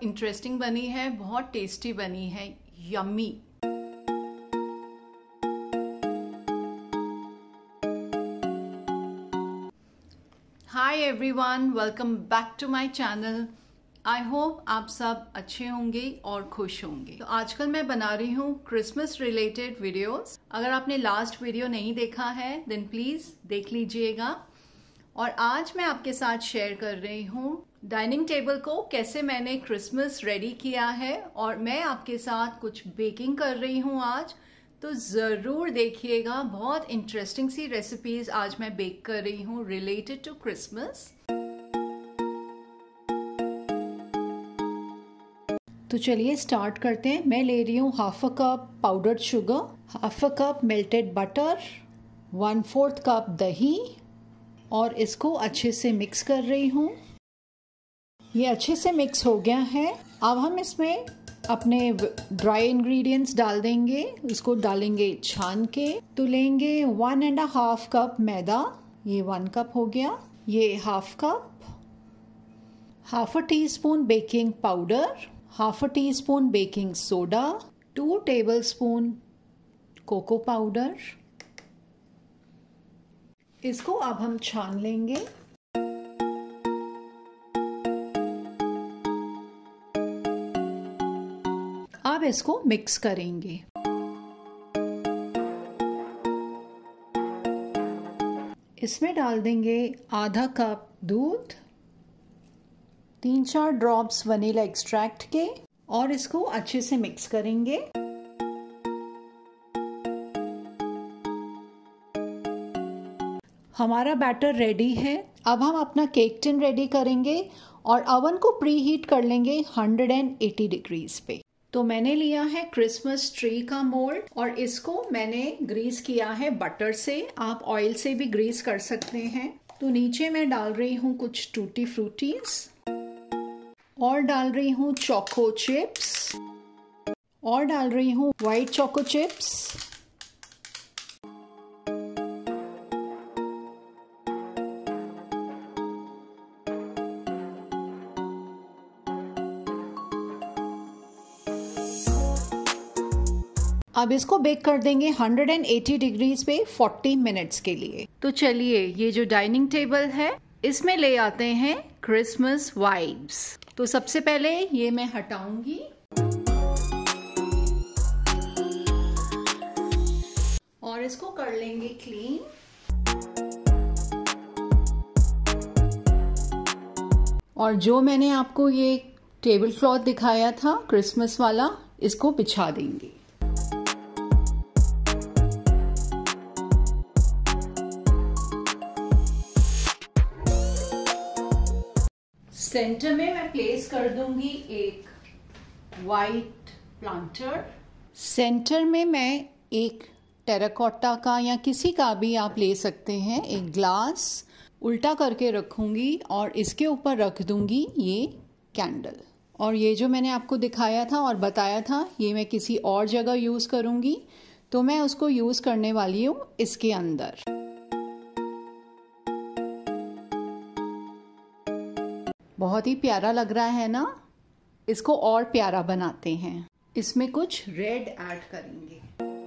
Interesting बनी है, बहुत टेस्टी बनी है, yummy. Hi everyone, welcome back to my channel. I hope आप सब अच्छे होंगे और खुश होंगे। तो आजकल मैं बना रही हूँ क्रिसमस रिलेटेड वीडियोस। अगर आपने लास्ट वीडियो नहीं देखा है देन प्लीज देख लीजिएगा। और आज मैं आपके साथ शेयर कर रही हूँ डाइनिंग टेबल को कैसे मैंने क्रिसमस रेडी किया है, और मैं आपके साथ कुछ बेकिंग कर रही हूँ आज। तो ज़रूर देखिएगा, बहुत इंटरेस्टिंग सी रेसिपीज आज मैं बेक कर रही हूँ रिलेटेड टू क्रिसमस। तो चलिए स्टार्ट करते हैं। मैं ले रही हूँ half a cup powdered sugar, half a cup melted butter, 1/4 cup दही, और इसको अच्छे से मिक्स कर रही हूँ। ये अच्छे से मिक्स हो गया है। अब हम इसमें अपने ड्राई इंग्रेडिएंट्स डाल देंगे, उसको डालेंगे छान के। तो लेंगे 1.5 कप मैदा, ये 1 कप हो गया। ये half cup, half a teaspoon baking powder, half a teaspoon baking soda, 2 tablespoon cocoa powder. इसको अब हम छान लेंगे। अब इसको मिक्स करेंगे। इसमें डाल देंगे आधा कप दूध, 3-4 ड्रॉप्स वनीला एक्सट्रैक्ट के, और इसको अच्छे से मिक्स करेंगे। हमारा बैटर रेडी है। अब हम अपना केक टिन रेडी करेंगे और अवन को प्री हीट कर लेंगे 180 डिग्रीज पे। तो मैंने लिया है क्रिसमस ट्री का मोल्ड और इसको मैंने ग्रीस किया है बटर से। आप ऑयल से भी ग्रीस कर सकते हैं। तो नीचे मैं डाल रही हूँ कुछ टूटी फ्रूटीज, और डाल रही हूँ चोको चिप्स, और डाल रही हूँ व्हाइट चोको चिप्स, अब इसको बेक कर देंगे 180 डिग्रीज पे 40 मिनट्स के लिए। तो चलिए, ये जो डाइनिंग टेबल है इसमें ले आते हैं क्रिसमस वाइब्स। तो सबसे पहले ये मैं हटाऊंगी, और इसको कर लेंगे क्लीन। और जो मैंने आपको ये टेबल क्लॉथ दिखाया था क्रिसमस वाला, इसको बिछा देंगे। सेंटर में मैं प्लेस कर दूंगी एक वाइट प्लांटर। सेंटर में मैं एक टेराकोटा का या किसी का भी आप ले सकते हैं एक ग्लास उल्टा करके रखूंगी, और इसके ऊपर रख दूंगी ये कैंडल। और ये जो मैंने आपको दिखाया था और बताया था, ये मैं किसी और जगह यूज करूंगी, तो मैं उसको यूज करने वाली हूँ इसके अंदर। बहुत ही प्यारा लग रहा है ना? इसको और प्यारा बनाते हैं। इसमें कुछ रेड ऐड करेंगे।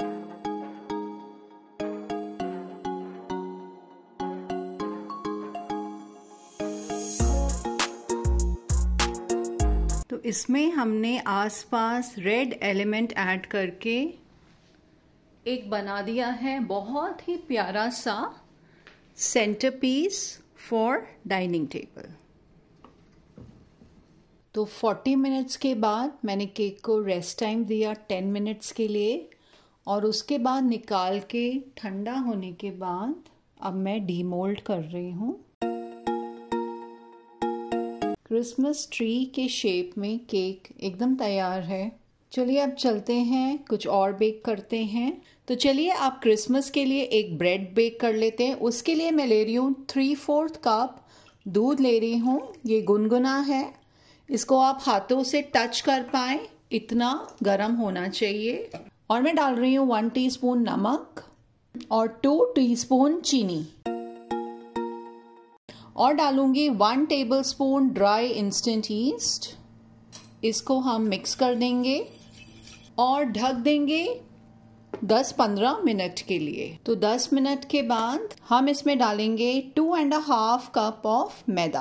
तो इसमें हमने आसपास रेड एलिमेंट ऐड करके एक बना दिया है बहुत ही प्यारा सा सेंटरपीस फॉर डाइनिंग टेबल। तो 40 मिनट्स के बाद मैंने केक को रेस्ट टाइम दिया 10 मिनट्स के लिए, और उसके बाद निकाल के ठंडा होने के बाद अब मैं डीमोल्ड कर रही हूँ। क्रिसमस ट्री के शेप में केक एकदम तैयार है। चलिए अब चलते हैं, कुछ और बेक करते हैं। तो चलिए आप क्रिसमस के लिए एक ब्रेड बेक कर लेते हैं। उसके लिए मैं ले रही हूँ 3/4 कप दूध ले रही हूँ। ये गुनगुना है, इसको आप हाथों से टच कर पाए इतना गर्म होना चाहिए। और मैं डाल रही हूँ 1 टीस्पून नमक और 2 टीस्पून चीनी, और डालूंगी 1 टेबलस्पून ड्राई इंस्टेंट ईस्ट, इसको हम मिक्स कर देंगे और ढक देंगे 10-15 मिनट के लिए। तो 10 मिनट के बाद हम इसमें डालेंगे 2.5 कप ऑफ मैदा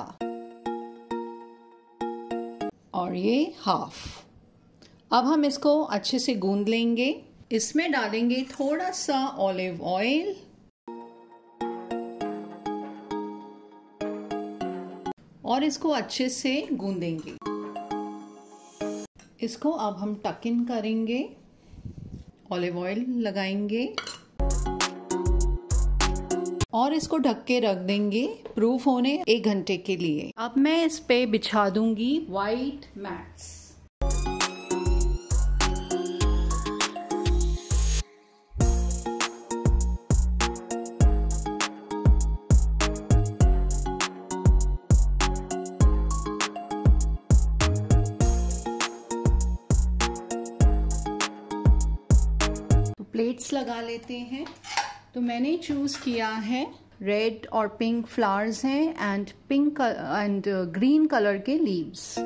और ये हाफ। अब हम इसको अच्छे से गूंद लेंगे। इसमें डालेंगे थोड़ा सा ऑलिव ऑयल और इसको अच्छे से गूंदेंगे। इसको अब हम टक इन करेंगे, ऑलिव ऑयल लगाएंगे और इसको ढक के रख देंगे प्रूफ होने 1 घंटे के लिए। अब मैं इस पे बिछा दूंगी वाइट मैट्स। प्लेट्स लगा लेते हैं। तो मैंने चूज़ किया है रेड और पिंक फ्लावर्स हैं and pink and green colour के लीव्स।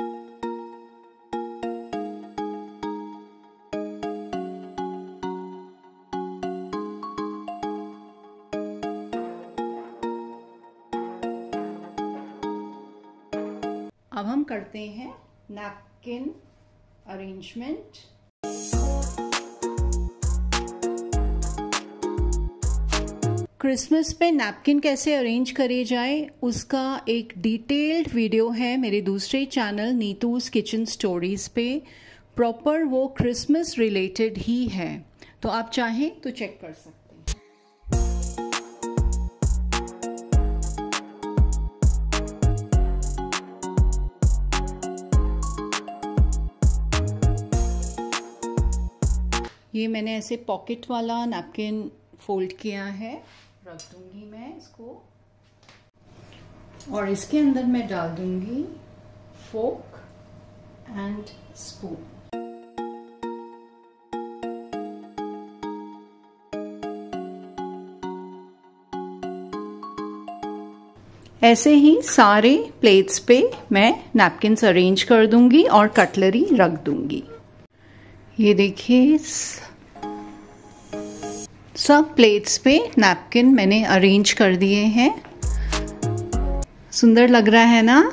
अब हम करते हैं नैपकिन अरेंजमेंट। क्रिसमस पे नैपकिन कैसे अरेंज करे जाए उसका एक डिटेल्ड वीडियो है मेरे दूसरे चैनल नीतूज किचन स्टोरीज पे। प्रॉपर वो क्रिसमस रिलेटेड ही है, तो आप चाहें तो चेक कर सकते हैं। ये मैंने ऐसे पॉकेट वाला नैपकिन फोल्ड किया है, रख दूंगी मैं इसको और इसके अंदर मैं डाल दूंगी फोक एंड स्पून। ऐसे ही सारे प्लेट्स पे मैं नैपकिन्स अरेंज कर दूंगी और कटलरी रख दूंगी। ये देखिए सब प्लेट्स पे नैपकिन मैंने अरेंज कर दिए हैं। सुंदर लग रहा है ना?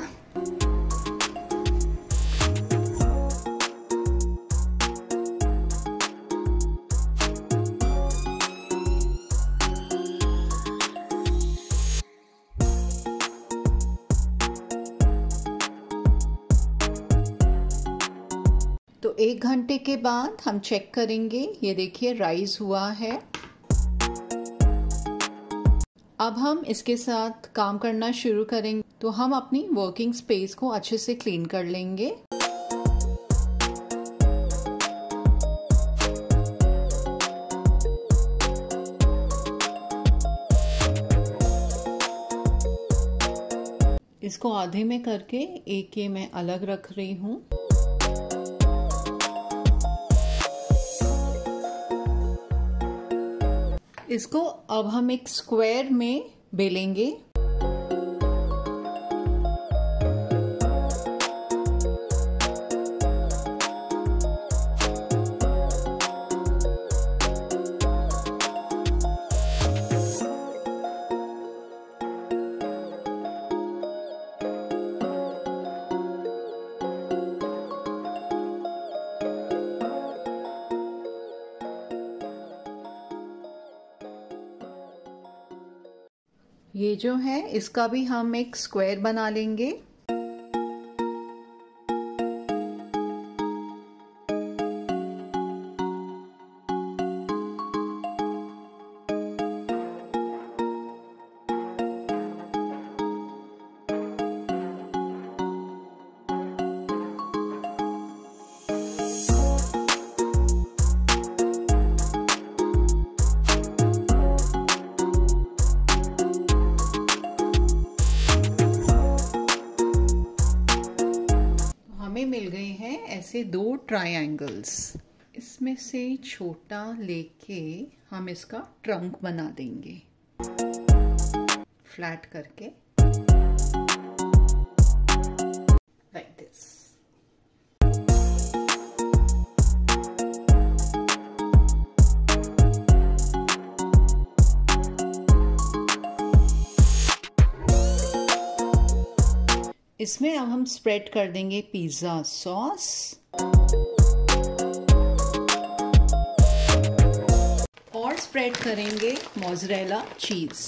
तो 1 घंटे के बाद हम चेक करेंगे। ये देखिए राइज हुआ है। अब हम इसके साथ काम करना शुरू करेंगे। तो हम अपनी वर्किंग स्पेस को अच्छे से क्लीन कर लेंगे। इसको आधे में करके एक ये मैं अलग रख रही हूँ। इसको अब हम एक स्क्वायर में बेलेंगे। ये जो है इसका भी हम एक स्क्वायर बना लेंगे। मिल गए हैं ऐसे 2 ट्रायंगल्स। इसमें से छोटा लेके हम इसका ट्रंक बना देंगे फ्लैट करके। इसमें अब हम स्प्रेड कर देंगे पिज़्ज़ा सॉस और स्प्रेड करेंगे मोज़रेला चीज़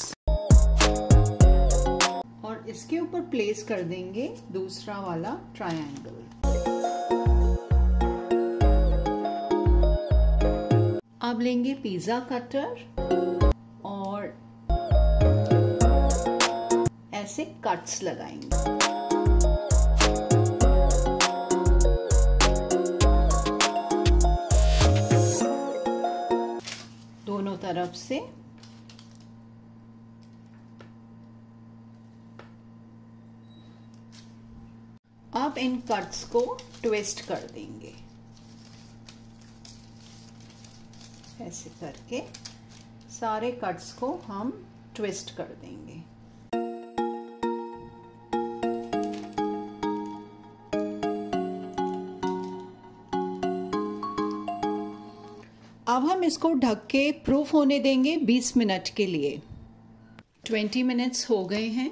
और इसके ऊपर प्लेस कर देंगे दूसरा वाला ट्रायंगल। अब लेंगे पिज़्ज़ा कटर और ऐसे कट्स लगाएंगे। दोनों तरफ से अब इन कट्स को ट्विस्ट कर देंगे ऐसे करके सारे कट्स को हम ट्विस्ट कर देंगे। अब हम इसको ढक के प्रूफ होने देंगे 20 मिनट के लिए। 20 मिनट्स हो गए हैं।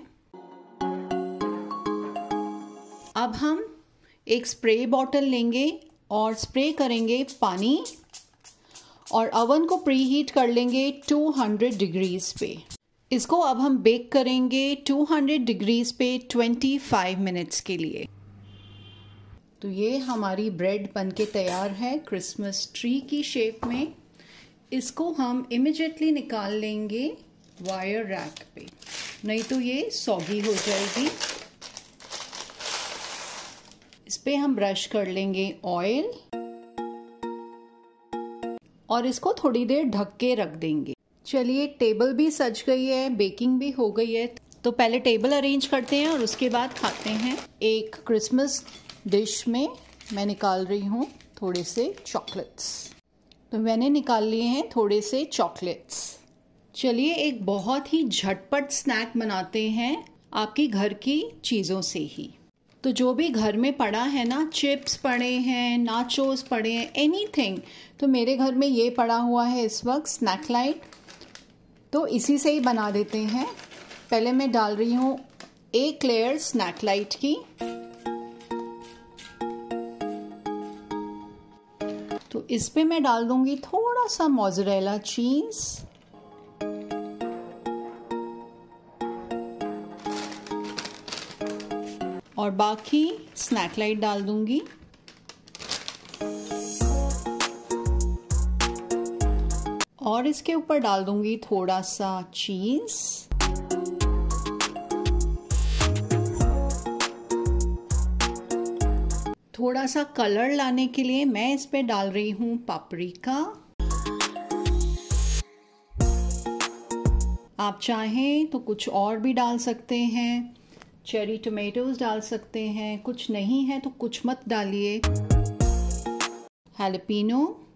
अब हम एक स्प्रे बॉटल लेंगे और स्प्रे करेंगे पानी और ओवन को प्री हीट कर लेंगे 200 डिग्रीज पे। इसको अब हम बेक करेंगे 200 डिग्रीज पे 25 मिनट्स के लिए। तो ये हमारी ब्रेड बनके तैयार है क्रिसमस ट्री की शेप में। इसको हम इमिडिएटली निकाल लेंगे वायर रैक पे, नहीं तो ये सॉगी हो जाएगी। इस पे हम ब्रश कर लेंगे ऑयल और इसको थोड़ी देर ढक के रख देंगे। चलिए टेबल भी सज गई है, बेकिंग भी हो गई है, तो पहले टेबल अरेंज करते हैं और उसके बाद खाते हैं। एक क्रिसमस डिश में मैं निकाल रही हूँ थोड़े से चॉकलेट्स। तो मैंने निकाल लिए हैं थोड़े से चॉकलेट्स। चलिए एक बहुत ही झटपट स्नैक बनाते हैं आपकी घर की चीज़ों से ही। तो जो भी घर में पड़ा है ना, चिप्स पड़े हैं, नाचोस पड़े हैं, एनीथिंग, तो मेरे घर में ये पड़ा हुआ है इस वक्त स्नैक लाइट, तो इसी से ही बना देते हैं। पहले मैं डाल रही हूँ एक लेयर स्नैक लाइट की। तो इस पे मैं डाल दूंगी थोड़ा सा मोज़रेला चीज़ और बाकी स्नैक लाइट डाल दूंगी। और इसके ऊपर डाल दूंगी थोड़ा सा चीज। थोड़ा सा कलर लाने के लिए मैं इस पे डाल रही हूँ पापरिका। आप चाहें तो कुछ और भी डाल सकते हैं, चेरी टोमेटोज डाल सकते हैं, कुछ नहीं है तो कुछ मत डालिए। हैलपिनो,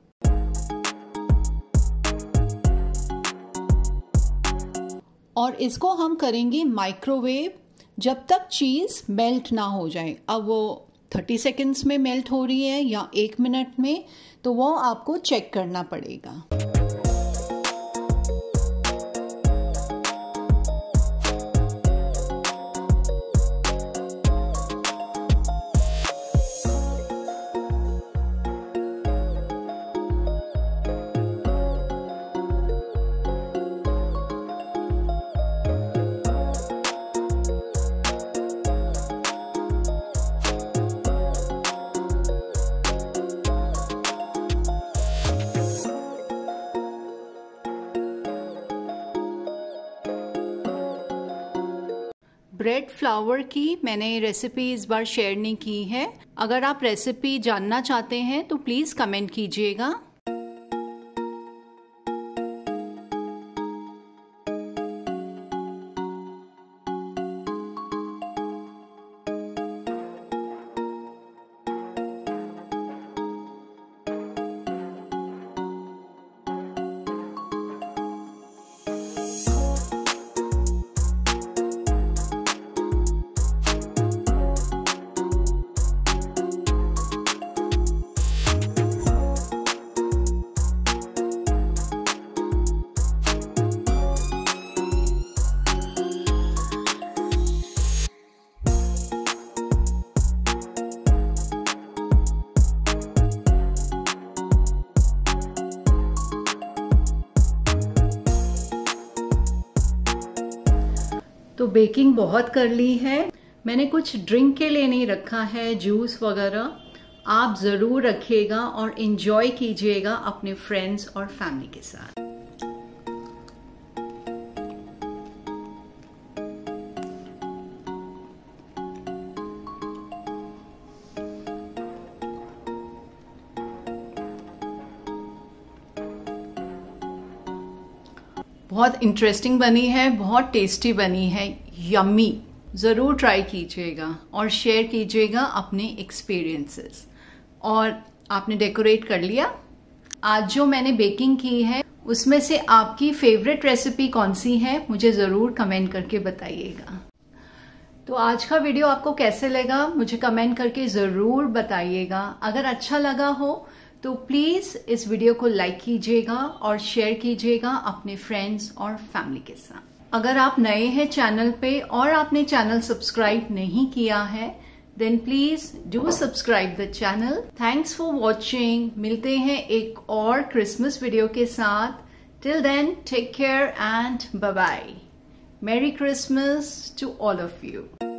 और इसको हम करेंगे माइक्रोवेव जब तक चीज़ मेल्ट ना हो जाए। अब वो 30 सेकेंड्स में मेल्ट हो रही है या 1 मिनट में, तो वो आपको चेक करना पड़ेगा। ब्रेड फ्लावर की मैंने रेसिपी इस बार शेयर नहीं की है। अगर आप रेसिपी जानना चाहते हैं तो प्लीज़ कमेंट कीजिएगा। तो बेकिंग बहुत कर ली है, मैंने कुछ ड्रिंक के लिए नहीं रखा है, जूस वगैरह। आप ज़रूर रखिएगा और इन्जॉय कीजिएगा अपने फ्रेंड्स और फैमिली के साथ। बहुत इंटरेस्टिंग बनी है, बहुत टेस्टी बनी है, यम्मी। ज़रूर ट्राई कीजिएगा और शेयर कीजिएगा अपने एक्सपीरियंसेस। और आपने डेकोरेट कर लिया? आज जो मैंने बेकिंग की है उसमें से आपकी फेवरेट रेसिपी कौन सी है, मुझे ज़रूर कमेंट करके बताइएगा। तो आज का वीडियो आपको कैसे लगा मुझे कमेंट करके ज़रूर बताइएगा। अगर अच्छा लगा हो तो प्लीज़ इस वीडियो को लाइक कीजिएगा और शेयर कीजिएगा अपने फ्रेंड्स और फैमिली के साथ। अगर आप नए हैं चैनल पे और आपने चैनल सब्सक्राइब नहीं किया है, then please do subscribe the channel. Thanks for watching. मिलते हैं एक और क्रिसमस वीडियो के साथ। Till then take care and bye bye. Merry Christmas to all of you.